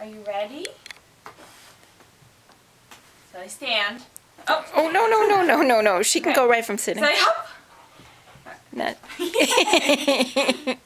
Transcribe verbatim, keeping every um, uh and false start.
Are you ready? So I stand. Oh, oh no, no, no, no, no, no. She can okay. go right from sitting. So I hop. Not.